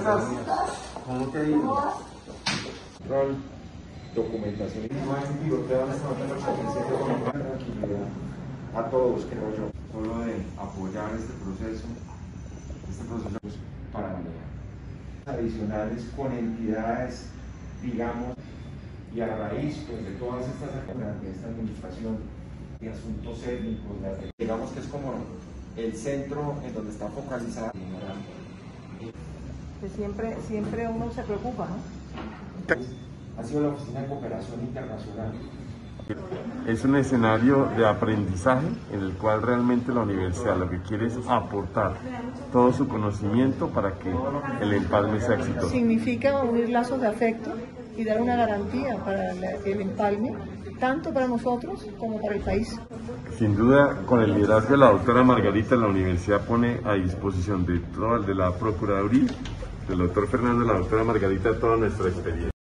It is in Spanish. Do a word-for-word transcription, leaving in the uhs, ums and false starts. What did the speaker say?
estás? ¿Cómo te digo? Rol, documentación y tranquilidad a todos, creo yo. Solo de apoyar este proceso, este proceso para manejar. Adicionales con entidades, digamos, y a raíz pues, de todas estas actividades de esta administración y asuntos étnicos, digamos que es como el centro en donde está focalizada. Que siempre, siempre uno se preocupa, ¿no? Ha sido la Oficina de Cooperación Internacional. Es un escenario de aprendizaje en el cual realmente la universidad lo que quiere es aportar todo su conocimiento para que el empalme sea exitoso. Significa unir lazos de afecto y dar una garantía para el empalme, tanto para nosotros como para el país. Sin duda, con el liderazgo de la doctora Margarita, la universidad pone a disposición de, toda, de la Procuraduría, del doctor Fernando y la doctora Margarita, toda nuestra experiencia.